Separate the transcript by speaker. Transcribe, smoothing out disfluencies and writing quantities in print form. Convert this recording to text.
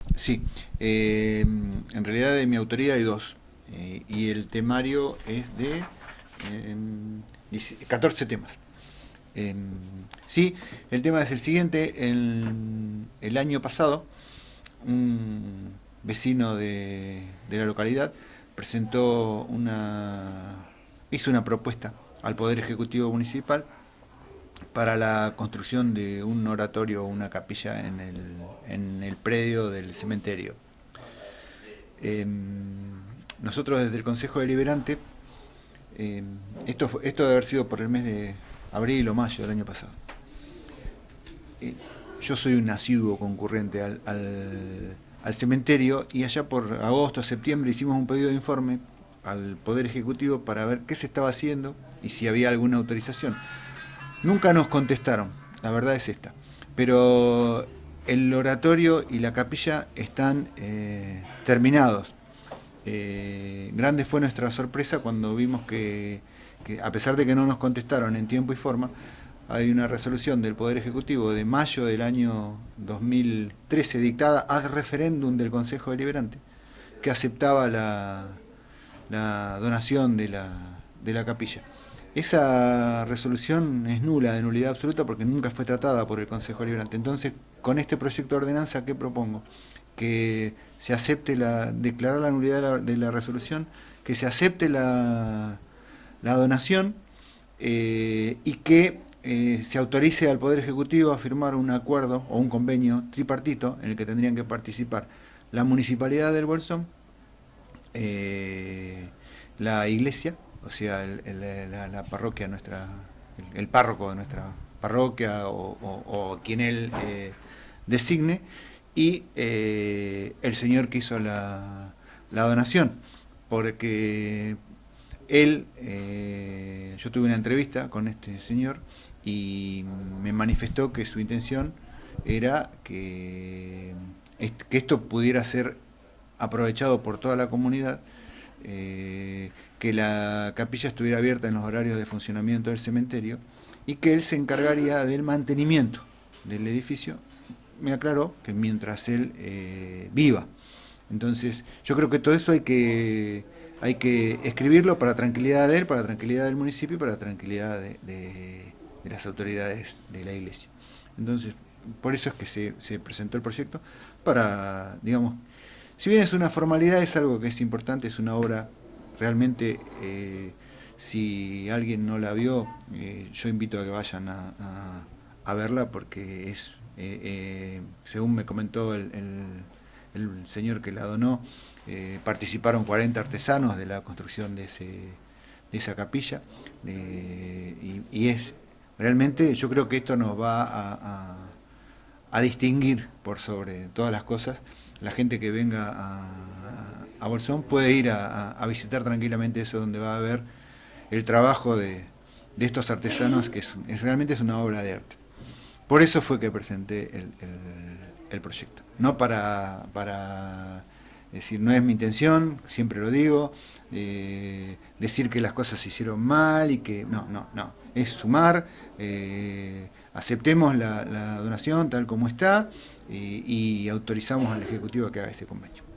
Speaker 1: Sí, en realidad de mi autoría hay dos, y el temario es de 14 temas. Eh, sí, el tema es el siguiente. El año pasado, un vecino de la localidad hizo una propuesta al Poder Ejecutivo Municipal para la construcción de un oratorio o una capilla en el predio del cementerio. Eh, Nosotros desde el Consejo Deliberante, esto debe haber sido por el mes de abril o mayo del año pasado. Eh, yo soy un asiduo concurrente al cementerio, y allá por agosto, septiembre hicimos un pedido de informe al Poder Ejecutivo para ver qué se estaba haciendo y si había alguna autorización. Nunca nos contestaron, la verdad es esta. Pero el oratorio y la capilla están terminados. Grande fue nuestra sorpresa cuando vimos que, a pesar de que no nos contestaron en tiempo y forma, hay una resolución del Poder Ejecutivo de mayo del año 2013 dictada ad referéndum del Consejo Deliberante, que aceptaba la donación de la capilla. Esa resolución es nula, de nulidad absoluta, porque nunca fue tratada por el Consejo Deliberante. Entonces, con este proyecto de ordenanza, ¿qué propongo? Que se acepte declarar la nulidad de la resolución, que se acepte la donación, y que se autorice al Poder Ejecutivo a firmar un acuerdo o un convenio tripartito en el que tendrían que participar la Municipalidad del Bolsón, eh, la iglesia, o sea, la parroquia nuestra, el párroco de nuestra parroquia o quien él designe, y el señor que hizo la donación, porque yo tuve una entrevista con este señor y me manifestó que su intención era que esto pudiera ser aprovechado por toda la comunidad, que la capilla estuviera abierta en los horarios de funcionamiento del cementerio y que él se encargaría del mantenimiento del edificio. Me aclaró que mientras él viva. Entonces, yo creo que todo eso hay que escribirlo para tranquilidad de él, para tranquilidad del municipio y para tranquilidad de las autoridades de la iglesia. Entonces, por eso es que se presentó el proyecto, para, digamos, si bien es una formalidad, es algo que es importante, es una obra realmente, si alguien no la vio, yo invito a que vayan a verla, porque según me comentó el señor que la donó, participaron 40 artesanos de la construcción de esa capilla, y es realmente, yo creo que esto nos va a distinguir por sobre todas las cosas. La gente que venga a Bolsón puede ir a visitar tranquilamente eso, donde va a ver el trabajo de estos artesanos, que realmente es una obra de arte. Por eso fue que presenté el proyecto. No para decir, no es mi intención, siempre lo digo, decir que las cosas se hicieron mal y que... No, no, no. Es sumar, aceptemos la donación tal como está, y autorizamos al Ejecutivo a que haga ese convenio.